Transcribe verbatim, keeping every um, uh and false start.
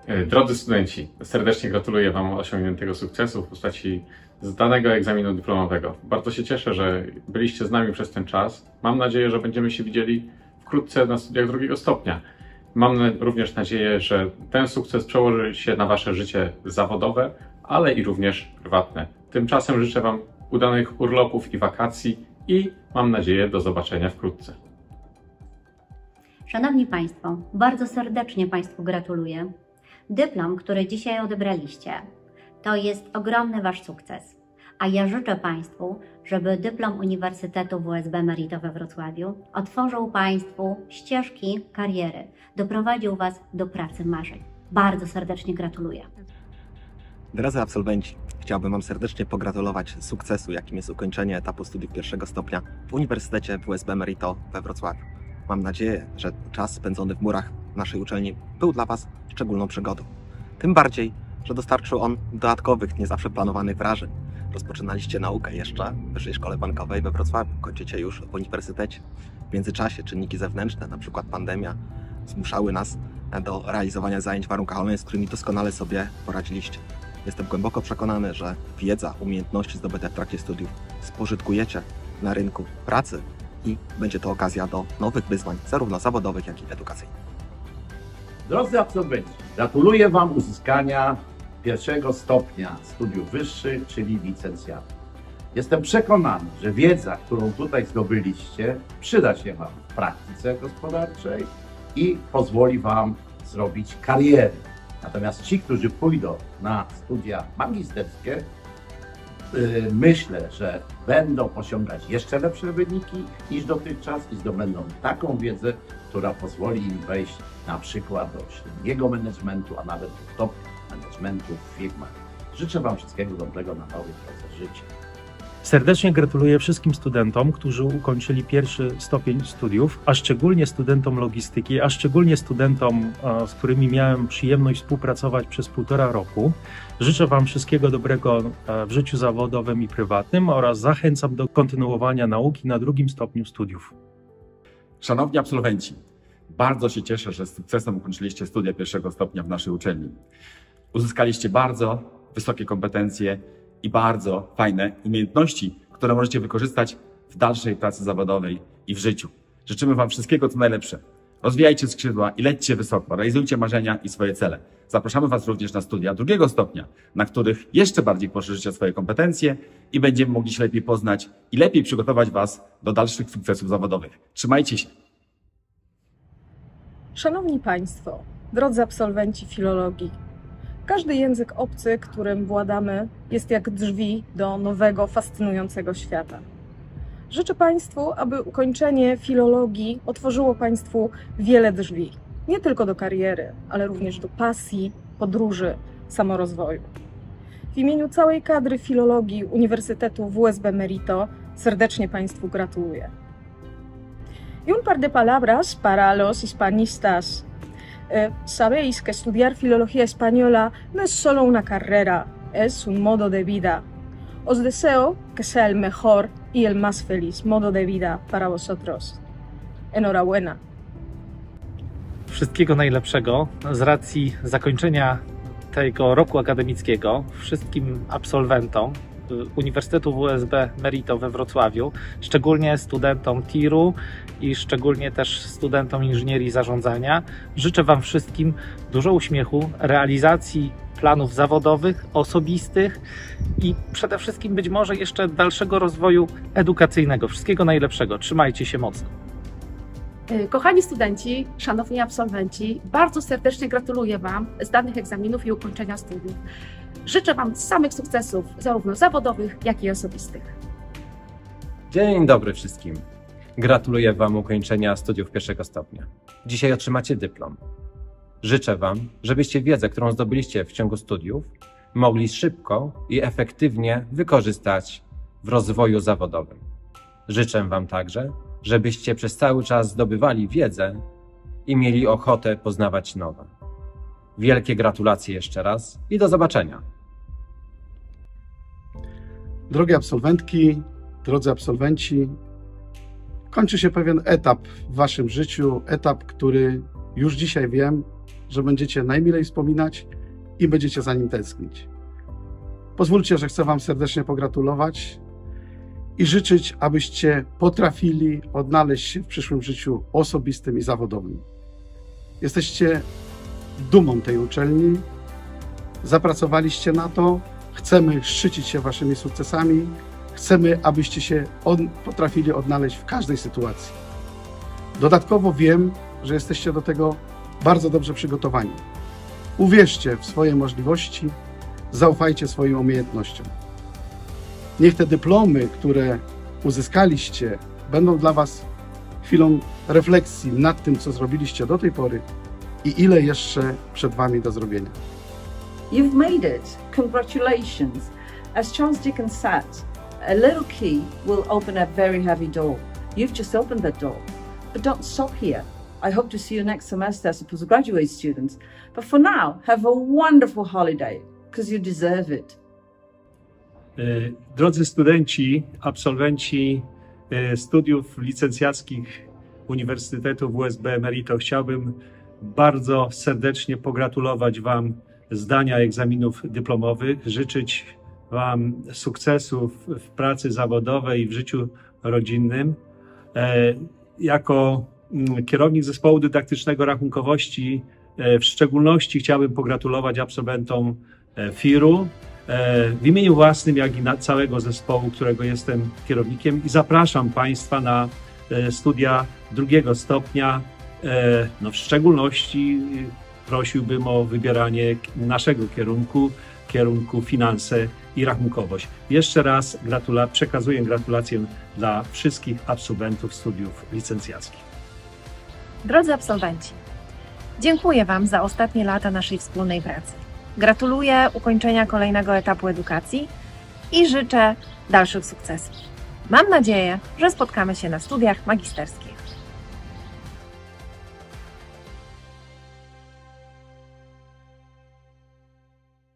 Drodzy studenci, serdecznie gratuluję Wam osiągniętego sukcesu w postaci zdanego egzaminu dyplomowego. Bardzo się cieszę, że byliście z nami przez ten czas. Mam nadzieję, że będziemy się widzieli wkrótce na studiach drugiego stopnia. Mam również nadzieję, że ten sukces przełoży się na Wasze życie zawodowe, ale i również prywatne. Tymczasem życzę Wam udanych urlopów i wakacji i mam nadzieję do zobaczenia wkrótce. Szanowni Państwo, bardzo serdecznie Państwu gratuluję. Dyplom, który dzisiaj odebraliście, to jest ogromny Wasz sukces. A ja życzę Państwu, żeby dyplom Uniwersytetu W S B Merito we Wrocławiu otworzył Państwu ścieżki kariery, doprowadził Was do pracy marzeń. Bardzo serdecznie gratuluję. Drodzy absolwenci, chciałbym Wam serdecznie pogratulować sukcesu, jakim jest ukończenie etapu studiów pierwszego stopnia w Uniwersytecie W S B Merito we Wrocławiu. Mam nadzieję, że czas spędzony w murach naszej uczelni był dla Was szczególną przygodą. Tym bardziej, że dostarczył on dodatkowych, nie zawsze planowanych wrażeń. Rozpoczynaliście naukę jeszcze w Wyższej Szkole Bankowej we Wrocławiu, kończycie już w uniwersytecie. W międzyczasie czynniki zewnętrzne, np. pandemia, zmuszały nas do realizowania zajęć w warunkach online, z którymi doskonale sobie poradziliście. Jestem głęboko przekonany, że wiedza, umiejętności zdobyte w trakcie studiów spożytkujecie na rynku pracy i będzie to okazja do nowych wyzwań, zarówno zawodowych, jak i edukacyjnych. Drodzy absolwenci, gratuluję Wam uzyskania pierwszego stopnia studiów wyższych, czyli licencjatu. Jestem przekonany, że wiedza, którą tutaj zdobyliście, przyda się Wam w praktyce gospodarczej i pozwoli Wam zrobić karierę. Natomiast ci, którzy pójdą na studia magisterskie, yy, myślę, że będą osiągać jeszcze lepsze wyniki niż dotychczas i zdobędą taką wiedzę, która pozwoli im wejść na przykład do średniego managementu, a nawet do top managementu w firmach. Życzę Wam wszystkiego dobrego na nowej drodze życia. Serdecznie gratuluję wszystkim studentom, którzy ukończyli pierwszy stopień studiów, a szczególnie studentom logistyki, a szczególnie studentom, z którymi miałem przyjemność współpracować przez półtora roku. Życzę Wam wszystkiego dobrego w życiu zawodowym i prywatnym oraz zachęcam do kontynuowania nauki na drugim stopniu studiów. Szanowni absolwenci, bardzo się cieszę, że z sukcesem ukończyliście studia pierwszego stopnia w naszej uczelni. Uzyskaliście bardzo wysokie kompetencje i bardzo fajne umiejętności, które możecie wykorzystać w dalszej pracy zawodowej i w życiu. Życzymy Wam wszystkiego co najlepsze. Rozwijajcie skrzydła i lećcie wysoko, realizujcie marzenia i swoje cele. Zapraszamy Was również na studia drugiego stopnia, na których jeszcze bardziej poszerzycie swoje kompetencje i będziemy mogli się lepiej poznać i lepiej przygotować Was do dalszych sukcesów zawodowych. Trzymajcie się! Szanowni Państwo, drodzy absolwenci filologii, każdy język obcy, którym władamy, jest jak drzwi do nowego, fascynującego świata. Życzę Państwu, aby ukończenie filologii otworzyło Państwu wiele drzwi. Nie tylko do kariery, ale również do pasji, podróży, samorozwoju. W imieniu całej kadry filologii Uniwersytetu W S B Merito serdecznie Państwu gratuluję. Y un par de palabras para los hispanistas. Eh, sabéis que estudiar filología española no es solo una carrera, es un modo de vida. Os deseo que sea el mejor y el más feliz modo de vida para vosotros. Enhorabuena. Wszystkiego najlepszego z racji zakończenia tego roku akademickiego wszystkim absolwentom Uniwersytetu W S B Merito we Wrocławiu, szczególnie studentom tiru i szczególnie też studentom inżynierii zarządzania. Życzę Wam wszystkim dużo uśmiechu, realizacji planów zawodowych, osobistych i przede wszystkim być może jeszcze dalszego rozwoju edukacyjnego. Wszystkiego najlepszego. Trzymajcie się mocno. Kochani studenci, szanowni absolwenci, bardzo serdecznie gratuluję Wam zdanych egzaminów i ukończenia studiów. Życzę Wam samych sukcesów, zarówno zawodowych, jak i osobistych. Dzień dobry wszystkim. Gratuluję Wam ukończenia studiów pierwszego stopnia. Dzisiaj otrzymacie dyplom. Życzę Wam, żebyście wiedzę, którą zdobyliście w ciągu studiów, mogli szybko i efektywnie wykorzystać w rozwoju zawodowym. Życzę Wam także, żebyście przez cały czas zdobywali wiedzę i mieli ochotę poznawać nowe. Wielkie gratulacje jeszcze raz i do zobaczenia. Drogie absolwentki, drodzy absolwenci, kończy się pewien etap w Waszym życiu, etap, który już dzisiaj wiem, że będziecie najmilej wspominać i będziecie za nim tęsknić. Pozwólcie, że chcę Wam serdecznie pogratulować i życzyć, abyście potrafili odnaleźć się w przyszłym życiu osobistym i zawodowym. Jesteście dumą tej uczelni, zapracowaliście na to, chcemy szczycić się Waszymi sukcesami, chcemy, abyście się od, potrafili odnaleźć w każdej sytuacji. Dodatkowo wiem, że jesteście do tego bardzo dobrze przygotowani. Uwierzcie w swoje możliwości, zaufajcie swoim umiejętnościom. Niech te dyplomy, które uzyskaliście, będą dla Was chwilą refleksji nad tym, co zrobiliście do tej pory i ile jeszcze przed Wami do zrobienia. You've made it. Congratulations. As Charles Dickens said, a little key will open a very heavy door. You've just opened that door. But don't stop here. I hope to see you next semester as a postgraduate student. But for now, have a wonderful holiday, because you deserve it. Drodzy studenci, absolwenci studiów licencjackich Uniwersytetu W S B Emerito, chciałbym bardzo serdecznie pogratulować Wam zdania egzaminów dyplomowych, życzyć Wam sukcesów w pracy zawodowej i w życiu rodzinnym. Jako kierownik Zespołu Dydaktycznego Rachunkowości w szczególności chciałbym pogratulować absolwentom F I R-u w imieniu własnym, jak i na całego zespołu, którego jestem kierownikiem, i zapraszam Państwa na studia drugiego stopnia. No w szczególności prosiłbym o wybieranie naszego kierunku, kierunku finanse i rachunkowość. Jeszcze raz gratula- przekazuję gratulacje dla wszystkich absolwentów studiów licencjackich. Drodzy absolwenci, dziękuję Wam za ostatnie lata naszej wspólnej pracy. Gratuluję ukończenia kolejnego etapu edukacji i życzę dalszych sukcesów. Mam nadzieję, że spotkamy się na studiach magisterskich.